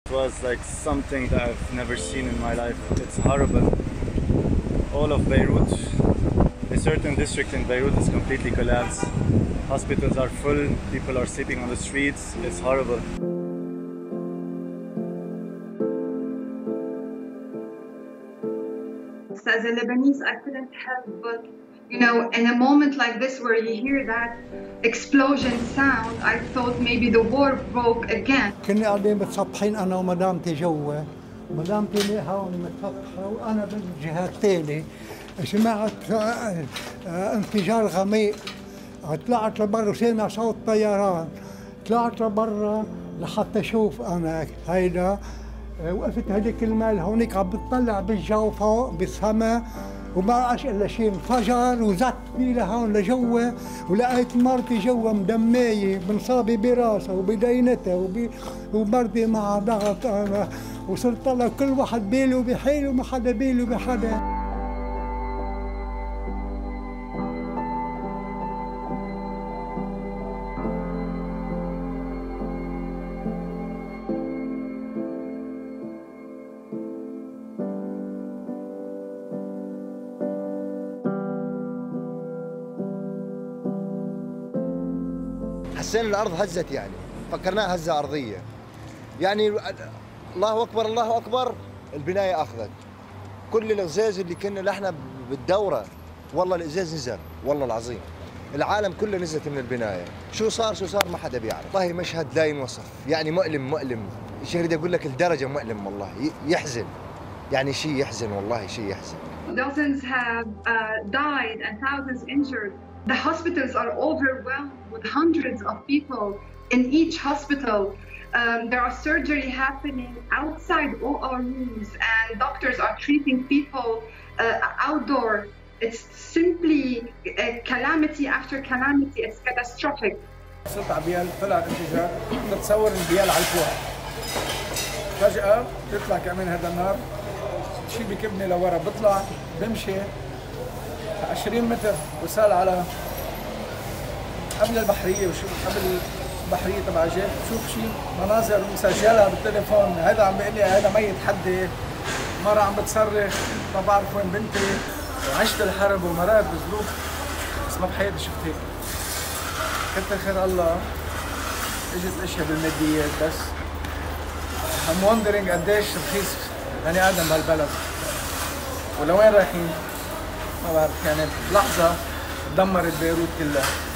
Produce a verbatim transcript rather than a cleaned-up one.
It was like something that I've never seen in my life. It's horrible. All of Beirut, a certain district in Beirut is completely collapsed. Hospitals are full, people are sleeping on the streets. It's horrible. As a Lebanese, I couldn't help but, you know, in a moment like this where you hear that explosion sound, I thought maybe the war broke again. كنا قاعدين متسطحين أنا ومدامتي جوا، مدامتي هون متسطحة وأنا بالجهة الثانية، سمعت انفجار غميق، طلعت لبرا وسمع صوت طيران، طلعت لبرا لحتى أشوف أنا هيدا. وقفت هذيك المال هونيك عم بتطلع بالجو فوق بالسما وما رأش الا شيء انفجر وزت بي لهون لجوا ولقيت مرتي جوا مدمايه منصابه براسها وبدينتها ومرتي مع ضغط انا وصرت طلع كل واحد باله بحاله وما حدا باله بحدا. حسينا الارض هزت، يعني فكرناها هزه ارضيه، يعني الله اكبر الله اكبر البنايه اخذت كل الازاز اللي كنا نحن بالدوره، والله الازاز نزل والله العظيم، العالم كله نزلت من البنايه، شو صار شو صار ما حدا بيعرف، والله مشهد لا ينوصف، يعني مؤلم مؤلم، شيء بدي اقول لك الدرجه مؤلم والله، يحزن، يعني شيء يحزن والله شيء يحزن. Dozens have uh, died and thousands injured. The hospitals are overwhelmed with hundreds of people in each hospital. Um, there are surgery happening outside O R rooms and doctors are treating people uh, outdoor. It's simply a calamity after calamity. It's catastrophic. صرت على بيال طلع الانفجار، تتصور البيال على الفوق. فجأة بيطلع كمان هذا النار، شيء بكبني لورا، بطلع بمشي عشرين متر وصل على قبل البحريه وشوف قبل البحريه تبع جيب، بشوف شيء مناظر مسجلها بالتليفون، هذا عم بيقول لي هذا ميت حدي، مرة عم بتصرخ ما بعرف وين بنتي، وعشت الحرب ومرات بظروف بس ما بحياتي شفت هيك. كتر خير الله اجت الاشياء بالماديات، بس I'm wondering قديش رخيص بني ادم بهالبلد ولوين رايحين ما بعرف، يعني بلحظة دمرت بيروت كلها.